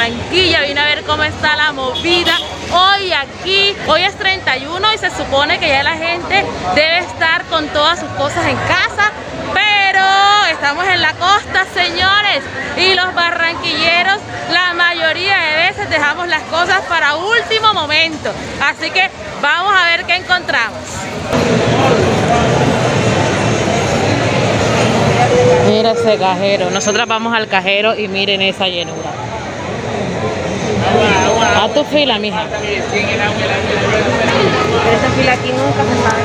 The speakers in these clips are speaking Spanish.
Barranquilla. Vine a ver cómo está la movida hoy aquí. Hoy es 31 y se supone que ya la gente debe estar con todas sus cosas en casa, pero estamos en la costa, señores, y los barranquilleros la mayoría de veces dejamos las cosas para último momento, así que vamos a ver qué encontramos. Mira ese cajero, nosotras vamos al cajero y miren esa llenura. A tu fila, mija. Esa fila aquí nunca se sabe.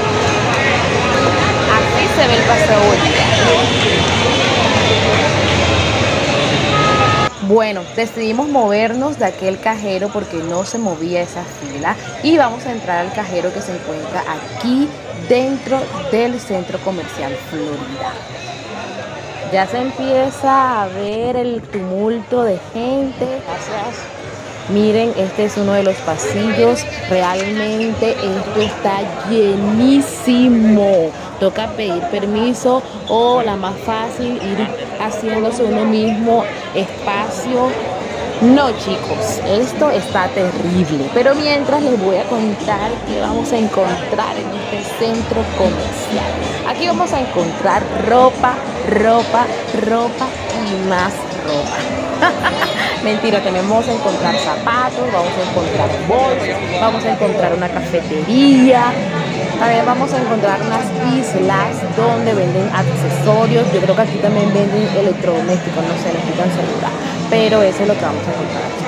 Así se ve el paseo hoy. Bueno, decidimos movernos de aquel cajero porque no se movía esa fila y vamos a entrar al cajero que se encuentra aquí dentro del Centro Comercial Florida. Ya se empieza a ver el tumulto de gente. Gracias. Miren, este es uno de los pasillos. Realmente esto está llenísimo. Toca pedir permiso o la más fácil ir haciéndose uno mismo espacio. No, chicos, esto está terrible. Pero mientras les voy a contar qué vamos a encontrar en este centro comercial. Aquí vamos a encontrar ropa y más ropa. Mentira, también vamos a encontrar zapatos, vamos a encontrar bolsas, vamos a encontrar una cafetería, también vamos a encontrar unas islas donde venden accesorios. Yo creo que aquí también venden electrodomésticos, no sé, no estoy tan segura, pero eso es lo que vamos a encontrar aquí.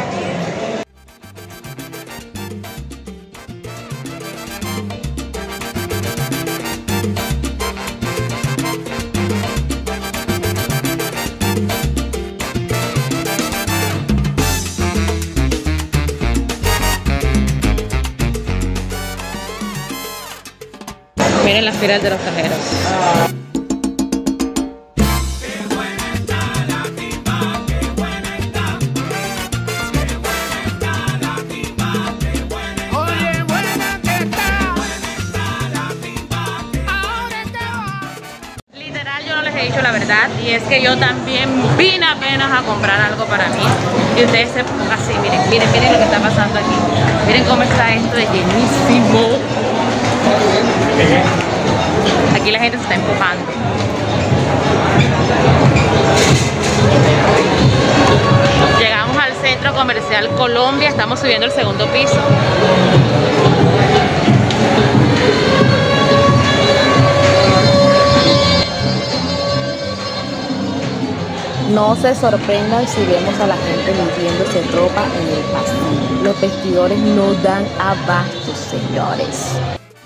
Miren las filas de los cajeros. Literal, yo no les he dicho la verdad, y es que yo también vine apenas a comprar algo para mí. Y ustedes se... así, miren lo que está pasando aquí. Miren cómo está esto de llenísimo. Aquí la gente se está empujando. Llegamos al Centro Comercial Colombia, estamos subiendo el segundo piso. No se sorprendan si vemos a la gente metiéndose ropa en el pasillo. Los vestidores no dan abasto, señores.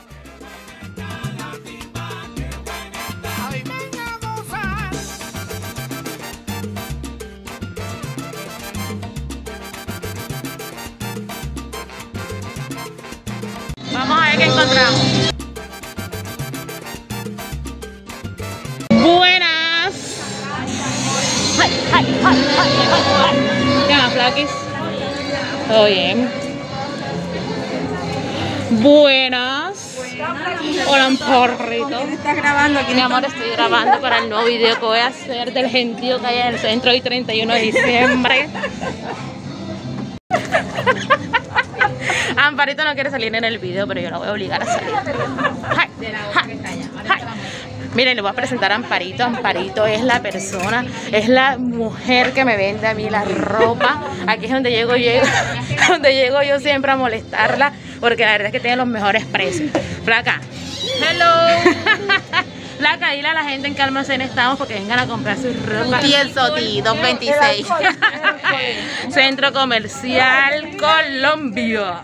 Vamos a ver qué encontramos. Buenas. ¿Qué más, Flaquis? ¿Todo bien? Buenas. Hola, un porrito. ¿Quién está grabando aquí? Mi amor, estoy grabando para el nuevo video que voy a hacer del gentío que hay en el centro hoy 31 de diciembre. Amparito no quiere salir en el video, pero yo la voy a obligar a salir. Miren, les voy a presentar a Amparito. Amparito es la persona, es la mujer que me vende a mí la ropa. Aquí es donde llego yo siempre a molestarla, porque la verdad es que tiene los mejores precios. Flaca. Hello. Flaca, dile a la gente en qué almacén estamos porque vengan a comprar su ropa. Pienso ti, 226. Centro Comercial Colombia.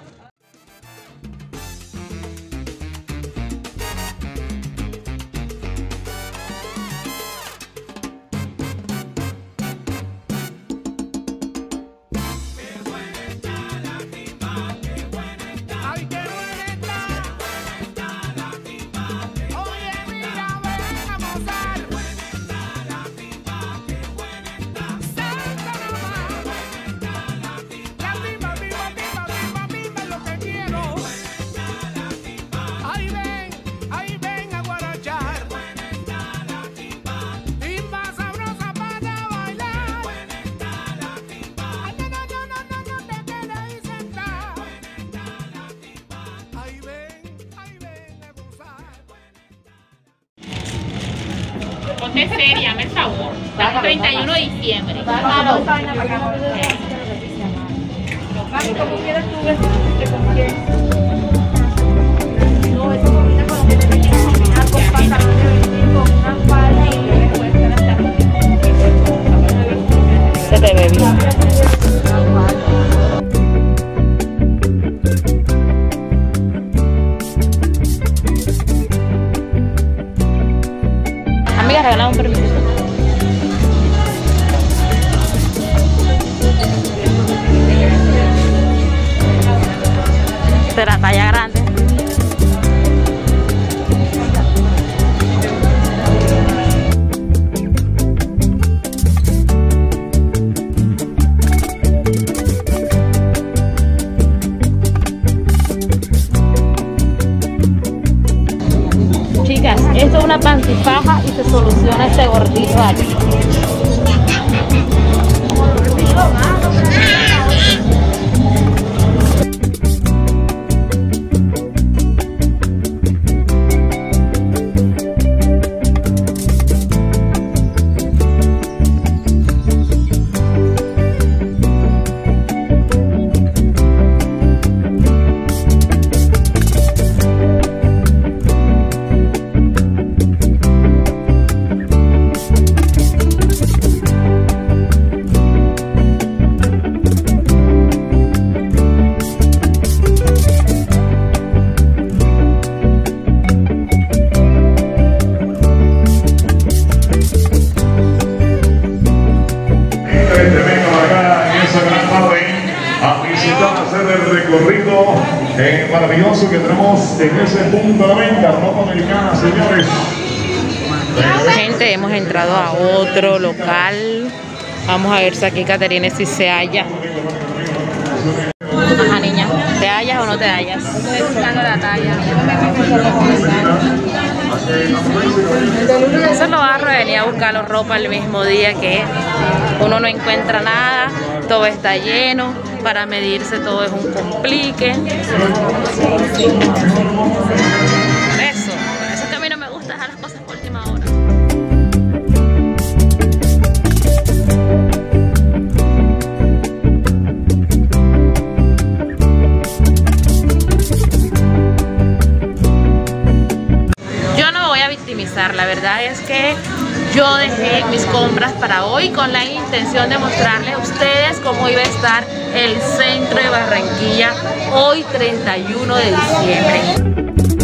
ponte seria, me favor. Estamos 31 de diciembre. Mami, como quieras tú vestirte con quién. No, eso combina con lo que te venía a combinar con pantalón de vestir, con una falda y después Se te ve bien. Amiga, regala un permiso. De la talla grande. Chicas, esto es una pantifaja y se soluciona este gordito aquí. Maravilloso que tenemos en ese punto de venta, ropa americana, señores. Gente, hemos entrado a otro local. Vamos a ver si aquí Caterine si se halla. Ajá, niña, ¿te hallas o no te hallas? Estoy buscando la talla. Eso lo va a venir a buscar la ropa el mismo día que uno no encuentra nada, todo está lleno, para medirse todo es un complique. Eso es que a mí no me gusta dejar las cosas por última hora. Yo no me voy a victimizar, la verdad es que yo dejé mis compras para hoy con la intención de mostrarles a ustedes cómo iba a estar el centro de Barranquilla hoy 31 de diciembre.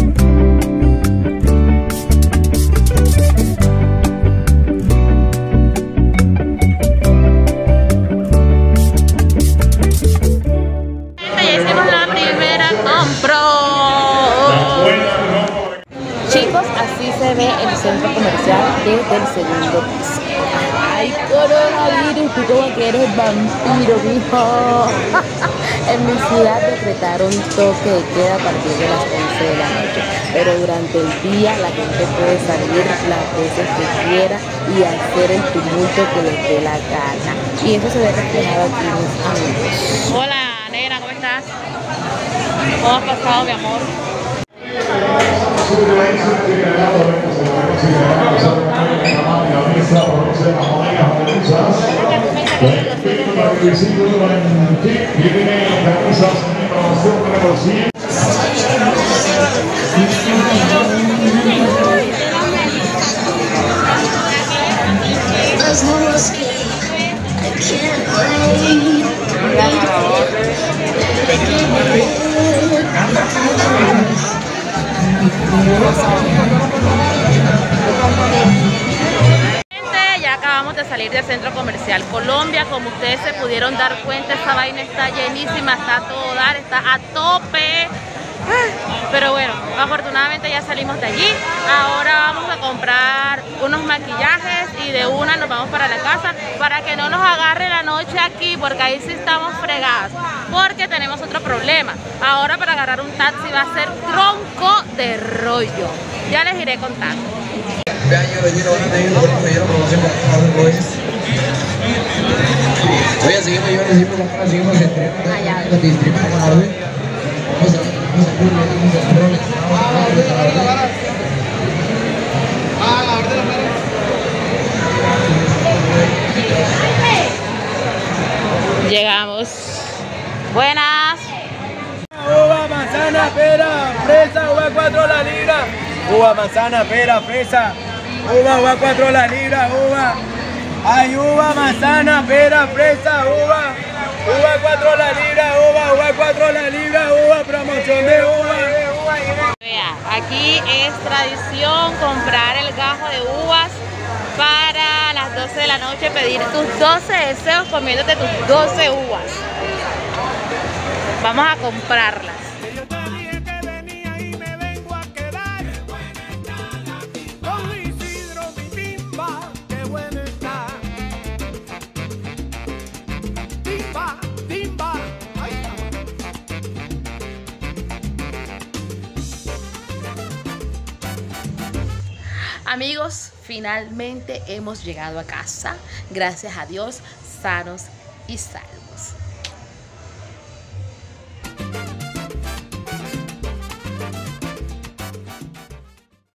Ya hicimos la primera compra. Chicos, así se ve el centro comercial desde el segundo piso. ¡Ay, coronavirus! Tú como que eres vampiro, mijo. En mi ciudad decretaron toque de queda a partir de las 11 de la noche. Pero durante el día la gente puede salir las veces que quiera y hacer el tumulto que les dé la gana. Y eso se ve reflejado aquí, mis amigos. Hola, negra, ¿cómo estás? ¿Cómo has pasado, mi amor? Ya acabamos de salir del Centro Comercial Colombia. Como ustedes se pudieron dar cuenta, esta vaina está llenísima, está a todo dar, está a tope. Pero bueno, afortunadamente ya salimos de allí. Ahora vamos a comprar unos maquillajes y de una nos vamos para la casa para que no nos agarre la noche aquí, porque ahí sí estamos fregadas, porque tenemos otro problema. Ahora para agarrar un taxi va a ser tronco de rollo. Ya les iré contando. Oye, seguimos Llegamos. Buenas. Uva, manzana, pera, fresa, uva 4 la libra. Uva, manzana, pera, fresa. Uva 4 la libra, uva. Hay uva, manzana, pera, fresa, uva. Uva 4 la libra, uva 4 la libra, uva, promoción de uva. Vea, aquí es tradición comprar el gajo de uvas para las 12 de la noche, pedir tus 12 deseos comiéndote tus 12 uvas. Vamos a comprarlas. Yo te dije que venía y me vengo a quedar con Isidro, mi timba, qué bueno está. Timba, timba, ahí está. Amigos, finalmente hemos llegado a casa, gracias a Dios, sanos y salvos.